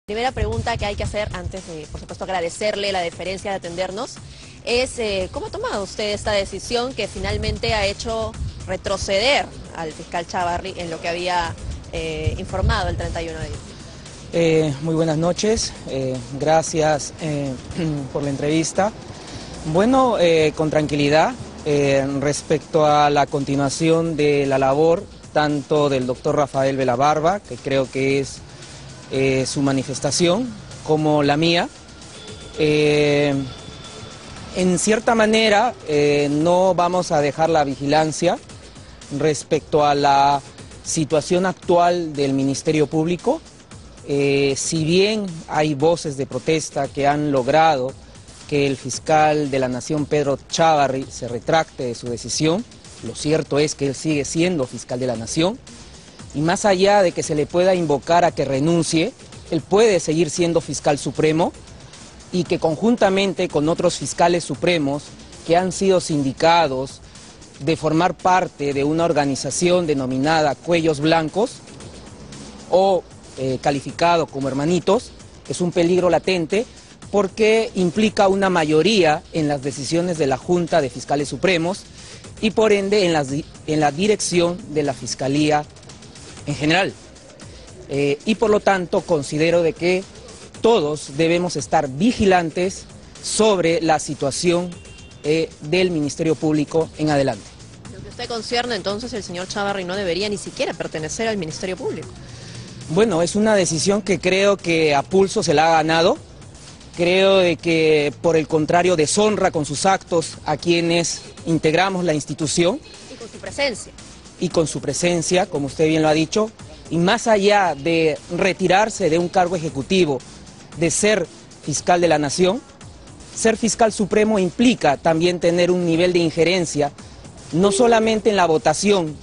Primera pregunta que hay que hacer antes de, por supuesto, agradecerle la deferencia de atendernos es ¿cómo ha tomado usted esta decisión que finalmente ha hecho retroceder al fiscal Chávarri en lo que había informado el 31 de diciembre? Muy buenas noches, gracias por la entrevista. Bueno, con tranquilidad respecto a la continuación de la labor tanto del doctor Rafael Vela Barba, que creo que es su manifestación, como la mía. En cierta manera no vamos a dejar la vigilancia respecto a la situación actual del Ministerio Público. Si bien hay voces de protesta que han logrado que el fiscal de la Nación, Pedro Chávarri, se retracte de su decisión, lo cierto es que él sigue siendo fiscal de la Nación. Y más allá de que se le pueda invocar a que renuncie, él puede seguir siendo fiscal supremo y que conjuntamente con otros fiscales supremos que han sido sindicados de formar parte de una organización denominada Cuellos Blancos o calificado como hermanitos, es un peligro latente porque implica una mayoría en las decisiones de la Junta de Fiscales Supremos y por ende en la dirección de la Fiscalía en general, y por lo tanto considero de que todos debemos estar vigilantes sobre la situación del Ministerio Público en adelante. Lo que usted concierne, entonces, el señor Chávarri no debería ni siquiera pertenecer al Ministerio Público. Bueno, es una decisión que creo que a pulso se la ha ganado. Creo de que, por el contrario, deshonra con sus actos a quienes integramos la institución. Y con su presencia. Y con su presencia, como usted bien lo ha dicho, y más allá de retirarse de un cargo ejecutivo, de ser fiscal de la Nación, ser fiscal supremo implica también tener un nivel de injerencia, no solamente en la votación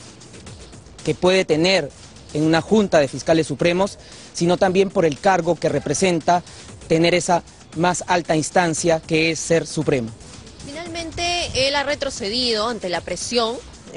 que puede tener en una junta de fiscales supremos, sino también por el cargo que representa tener esa más alta instancia que es ser supremo. Finalmente, él ha retrocedido ante la presión,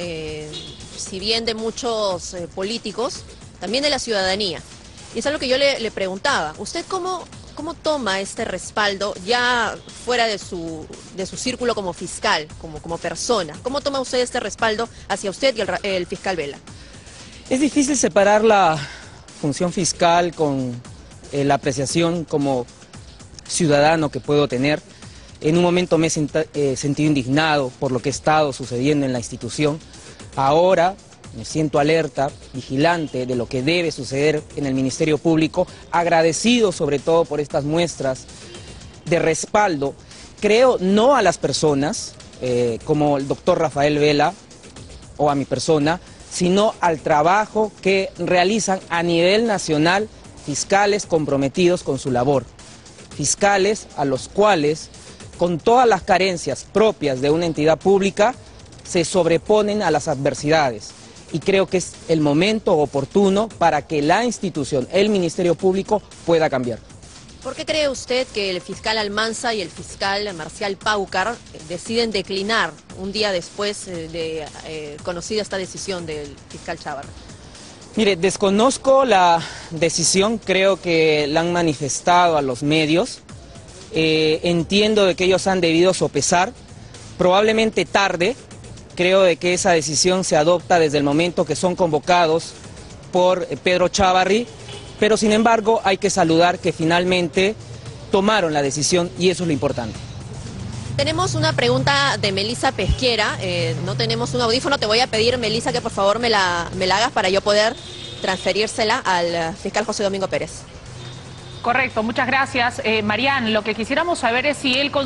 si bien de muchos políticos, también de la ciudadanía. Y es algo que yo le preguntaba, ¿usted cómo toma este respaldo ya fuera de su círculo como fiscal, como persona? ¿Cómo toma usted este respaldo hacia usted y el fiscal Vela? Es difícil separar la función fiscal con la apreciación como ciudadano que puedo tener. En un momento me he sentido indignado por lo que ha estado sucediendo en la institución. Ahora me siento alerta, vigilante de lo que debe suceder en el Ministerio Público, agradecido sobre todo por estas muestras de respaldo. Creo no a las personas, como el doctor Rafael Vela o a mi persona, sino al trabajo que realizan a nivel nacional fiscales comprometidos con su labor. Fiscales a los cuales, con todas las carencias propias de una entidad pública, se sobreponen a las adversidades. Y creo que es el momento oportuno para que la institución, el Ministerio Público, pueda cambiar. ¿Por qué cree usted que el fiscal Almanza y el fiscal Marcial Paucar deciden declinar un día después de conocida esta decisión del fiscal Chávarri? Mire, desconozco la decisión, creo que la han manifestado a los medios. Entiendo de que ellos han debido sopesar, probablemente tarde. Creo de que esa decisión se adopta desde el momento que son convocados por Pedro Chávarri, pero sin embargo hay que saludar que finalmente tomaron la decisión y eso es lo importante. Tenemos una pregunta de Melissa Pesquera, no tenemos un audífono, te voy a pedir, Melissa, que por favor me la hagas para yo poder transferírsela al fiscal José Domingo Pérez. Correcto, muchas gracias. Marian, lo que quisiéramos saber es si él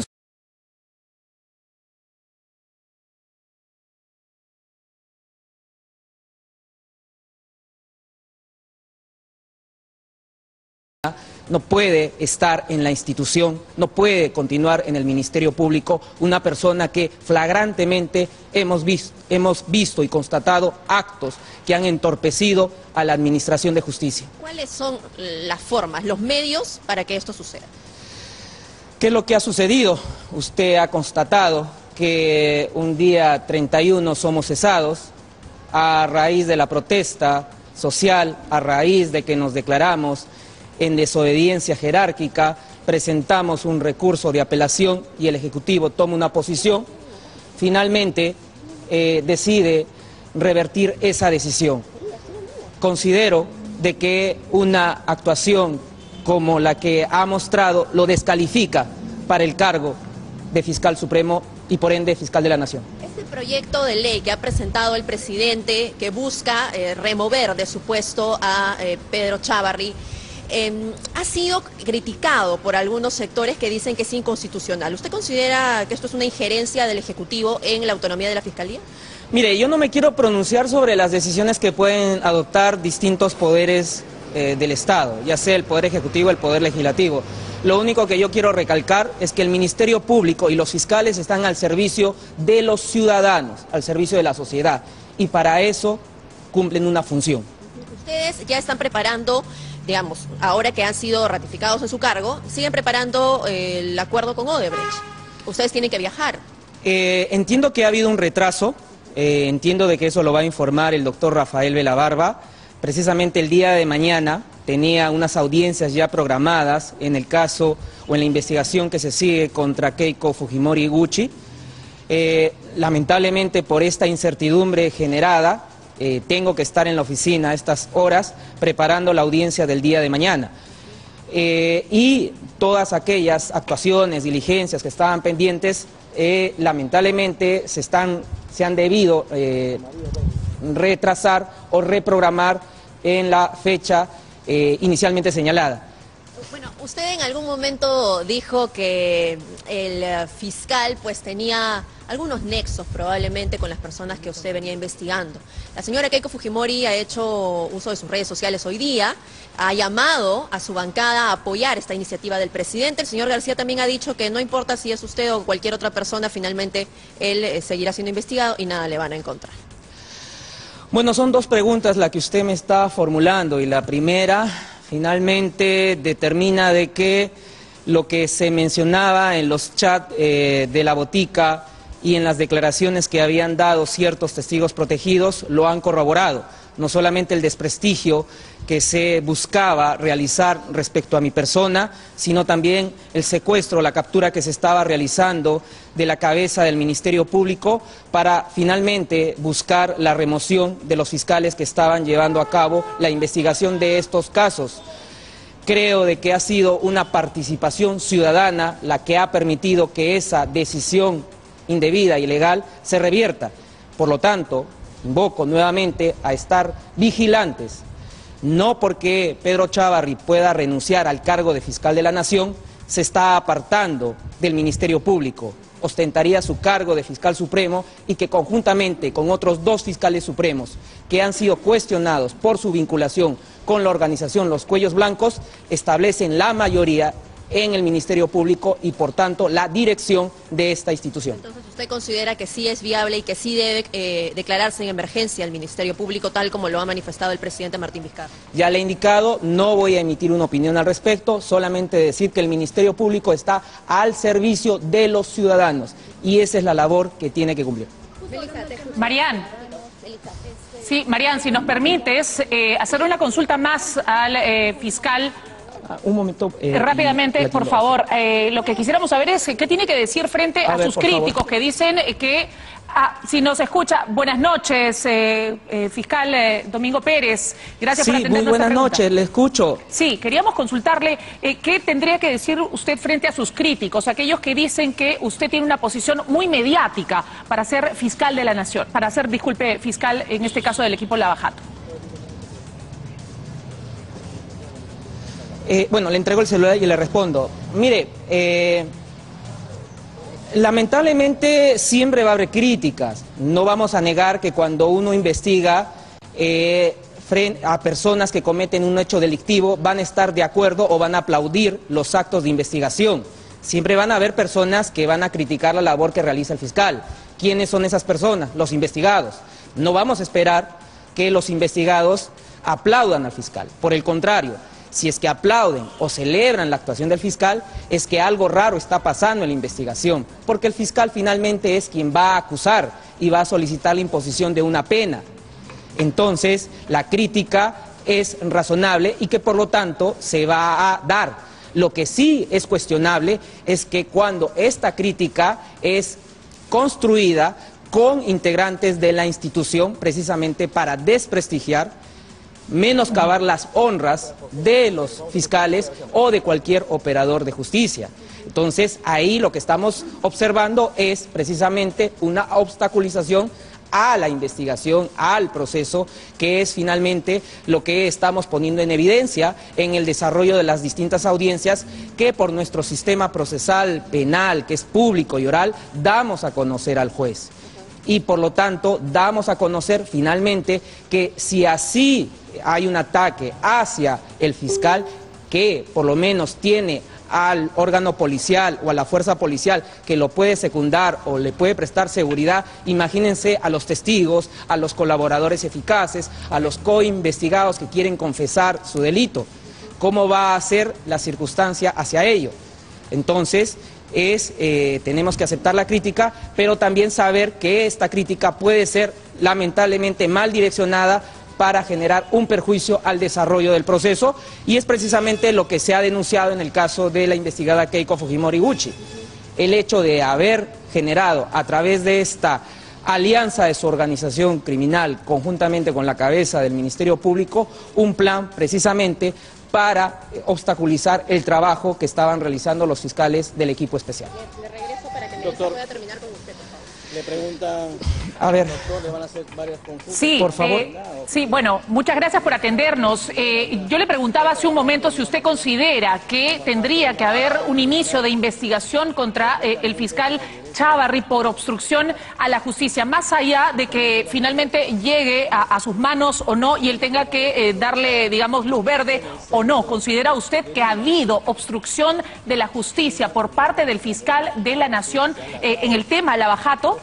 no puede estar en la institución, no puede continuar en el Ministerio Público una persona que flagrantemente hemos visto y constatado actos que han entorpecido a la Administración de Justicia. ¿Cuáles son las formas, los medios para que esto suceda? ¿Qué es lo que ha sucedido? Usted ha constatado que un día 31 somos cesados a raíz de la protesta social, a raíz de que nos declaramos en desobediencia jerárquica, presentamos un recurso de apelación y el Ejecutivo toma una posición, finalmente decide revertir esa decisión. Considero de que una actuación como la que ha mostrado lo descalifica para el cargo de fiscal supremo y por ende fiscal de la Nación. Este proyecto de ley que ha presentado el presidente, que busca remover de su puesto a Pedro Chávarri, ha sido criticado por algunos sectores que dicen que es inconstitucional. ¿Usted considera que esto es una injerencia del Ejecutivo en la autonomía de la Fiscalía? Mire, yo no me quiero pronunciar sobre las decisiones que pueden adoptar distintos poderes del Estado, ya sea el Poder Ejecutivo o el Poder Legislativo. Lo único que yo quiero recalcar es que el Ministerio Público y los fiscales están al servicio de los ciudadanos, al servicio de la sociedad, y para eso cumplen una función. Ustedes ya están preparando, digamos, ahora que han sido ratificados en su cargo, siguen preparando el acuerdo con Odebrecht. Ustedes tienen que viajar. Entiendo que ha habido un retraso, entiendo de que eso lo va a informar el doctor Rafael Velabarba. Precisamente el día de mañana tenía unas audiencias ya programadas en el caso o en la investigación que se sigue contra Keiko Fujimori Iguchi. Lamentablemente por esta incertidumbre generada, tengo que estar en la oficina a estas horas preparando la audiencia del día de mañana. Y todas aquellas actuaciones, diligencias que estaban pendientes, lamentablemente se han debido retrasar o reprogramar en la fecha inicialmente señalada. Bueno, usted en algún momento dijo que el fiscal pues tenía algunos nexos probablemente con las personas que usted venía investigando. La señora Keiko Fujimori ha hecho uso de sus redes sociales hoy día, ha llamado a su bancada a apoyar esta iniciativa del presidente. El señor García también ha dicho que no importa si es usted o cualquier otra persona, finalmente él seguirá siendo investigado y nada le van a encontrar. Bueno, son dos preguntas las que usted me está formulando, y la primera finalmente determina de que lo que se mencionaba en los chats de la botica y en las declaraciones que habían dado ciertos testigos protegidos lo han corroborado. No solamente el desprestigio que se buscaba realizar respecto a mi persona, sino también el secuestro, la captura que se estaba realizando de la cabeza del Ministerio Público para finalmente buscar la remoción de los fiscales que estaban llevando a cabo la investigación de estos casos. Creo de que ha sido una participación ciudadana la que ha permitido que esa decisión indebida y ilegal se revierta. Por lo tanto, invoco nuevamente a estar vigilantes, no porque Pedro Chávarri pueda renunciar al cargo de fiscal de la Nación, se está apartando del Ministerio Público, ostentaría su cargo de fiscal supremo y que conjuntamente con otros dos fiscales supremos que han sido cuestionados por su vinculación con la organización Los Cuellos Blancos, establecen la mayoría en el Ministerio Público y por tanto la dirección de esta institución. Entonces usted considera que sí es viable y que sí debe declararse en emergencia el Ministerio Público tal como lo ha manifestado el presidente Martín Vizcarra. Ya le he indicado, no voy a emitir una opinión al respecto, solamente decir que el Ministerio Público está al servicio de los ciudadanos y esa es la labor que tiene que cumplir. Marian. Sí, Marian, si nos permites hacer una consulta más al fiscal. Un momento. Rápidamente, por favor, lo que quisiéramos saber es qué tiene que decir frente a sus críticos que dicen que, si nos escucha, buenas noches, fiscal Domingo Pérez, gracias por atender muy buenas noches, le escucho. Sí, queríamos consultarle qué tendría que decir usted frente a sus críticos, aquellos que dicen que usted tiene una posición muy mediática para ser fiscal de la Nación, para ser, disculpe, fiscal en este caso del equipo Lava Jato. Bueno, le entrego el celular y le respondo. Mire, lamentablemente siempre va a haber críticas. No vamos a negar que cuando uno investiga a personas que cometen un hecho delictivo van a estar de acuerdo o van a aplaudir los actos de investigación. Siempre van a haber personas que van a criticar la labor que realiza el fiscal. ¿Quiénes son esas personas? Los investigados. No vamos a esperar que los investigados aplaudan al fiscal. Por el contrario, si es que aplauden o celebran la actuación del fiscal, es que algo raro está pasando en la investigación, porque el fiscal finalmente es quien va a acusar y va a solicitar la imposición de una pena. Entonces, la crítica es razonable y que por lo tanto se va a dar. Lo que sí es cuestionable es que cuando esta crítica es construida con integrantes de la institución precisamente para desprestigiar, menoscabar las honras de los fiscales o de cualquier operador de justicia. Entonces, ahí lo que estamos observando es precisamente una obstaculización a la investigación, al proceso, que es finalmente lo que estamos poniendo en evidencia en el desarrollo de las distintas audiencias que por nuestro sistema procesal penal, que es público y oral, damos a conocer al juez. Y por lo tanto damos a conocer finalmente que si así hay un ataque hacia el fiscal, que por lo menos tiene al órgano policial o a la fuerza policial que lo puede secundar o le puede prestar seguridad, imagínense a los testigos, a los colaboradores eficaces, a los coinvestigados que quieren confesar su delito. ¿Cómo va a ser la circunstancia hacia ello? Entonces, tenemos que aceptar la crítica, pero también saber que esta crítica puede ser lamentablemente mal direccionada para generar un perjuicio al desarrollo del proceso, y es precisamente lo que se ha denunciado en el caso de la investigada Keiko Fujimori Gucci. El hecho de haber generado a través de esta alianza de su organización criminal, conjuntamente con la cabeza del Ministerio Público, un plan precisamente para obstaculizar el trabajo que estaban realizando los fiscales del equipo especial. Le regreso para que Doctor, pueda terminar con usted, por favor. Le preguntan, a ver, doctor, le van a hacer varias consultas. Sí, por favor. Sí, bueno, muchas gracias por atendernos. Yo le preguntaba hace un momento si usted considera que tendría que haber un inicio de investigación contra el fiscal Chávarri por obstrucción a la justicia, más allá de que finalmente llegue a sus manos o no y él tenga que darle, digamos, luz verde o no. ¿Considera usted que ha habido obstrucción de la justicia por parte del fiscal de la Nación en el tema Lavajato?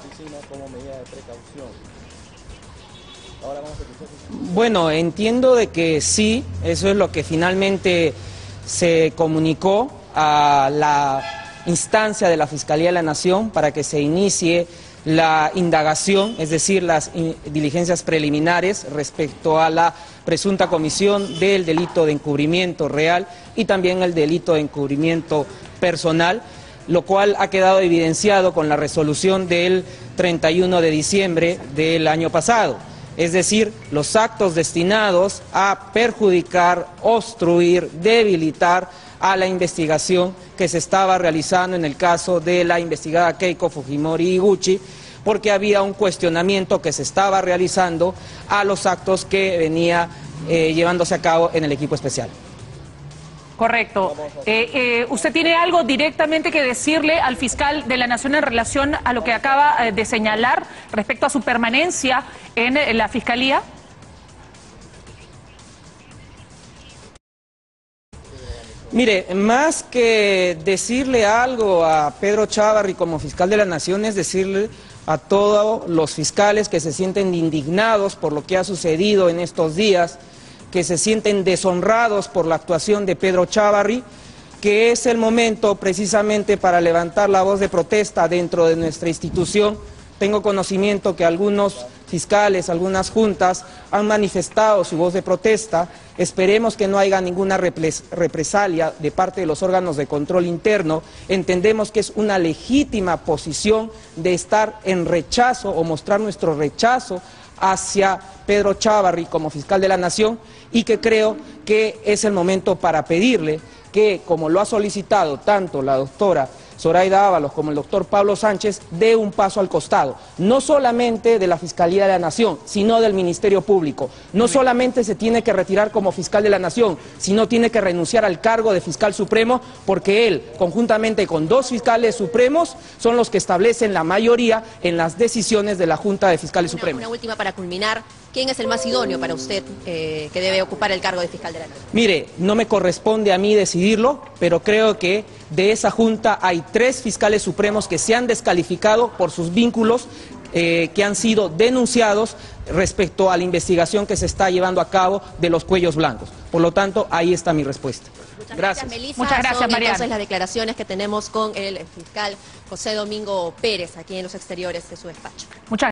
Bueno, entiendo de que sí, eso es lo que finalmente se comunicó a la instancia de la Fiscalía de la Nación para que se inicie la indagación, es decir, las diligencias preliminares respecto a la presunta comisión del delito de encubrimiento real y también el delito de encubrimiento personal, lo cual ha quedado evidenciado con la resolución del 31 de diciembre del año pasado. Es decir, los actos destinados a perjudicar, obstruir, debilitar a la investigación que se estaba realizando en el caso de la investigada Keiko Fujimori Gucci, porque había un cuestionamiento que se estaba realizando a los actos que venía llevándose a cabo en el equipo especial. Correcto. ¿Usted tiene algo directamente que decirle al fiscal de la Nación en relación a lo que acaba de señalar respecto a su permanencia en la Fiscalía? Mire, más que decirle algo a Pedro Chávarri como fiscal de la Nación, es decirle a todos los fiscales que se sienten indignados por lo que ha sucedido en estos días, que se sienten deshonrados por la actuación de Pedro Chávarri, que es el momento precisamente para levantar la voz de protesta dentro de nuestra institución. Tengo conocimiento que algunos fiscales, algunas juntas han manifestado su voz de protesta. Esperemos que no haya ninguna represalia de parte de los órganos de control interno. Entendemos que es una legítima posición de estar en rechazo o mostrar nuestro rechazo hacia Pedro Chávarri como fiscal de la Nación, y que creo que es el momento para pedirle que, como lo ha solicitado tanto la doctora Zoraida Ábalos como el doctor Pablo Sánchez, dé un paso al costado, no solamente de la Fiscalía de la Nación, sino del Ministerio Público. No solamente se tiene que retirar como fiscal de la Nación, sino tiene que renunciar al cargo de fiscal supremo, porque él, conjuntamente con dos fiscales supremos, son los que establecen la mayoría en las decisiones de la Junta de Fiscales Supremos. Una última para culminar. ¿Quién es el más idóneo para usted que debe ocupar el cargo de fiscal de la Nación? Mire, no me corresponde a mí decidirlo, pero creo que de esa junta hay 3 fiscales supremos que se han descalificado por sus vínculos que han sido denunciados respecto a la investigación que se está llevando a cabo de los cuellos blancos. Por lo tanto, ahí está mi respuesta. Muchas gracias, Melissa. Muchas gracias, Son, Mariana. entonces las declaraciones que tenemos con el fiscal José Domingo Pérez aquí en los exteriores de su despacho. Muchas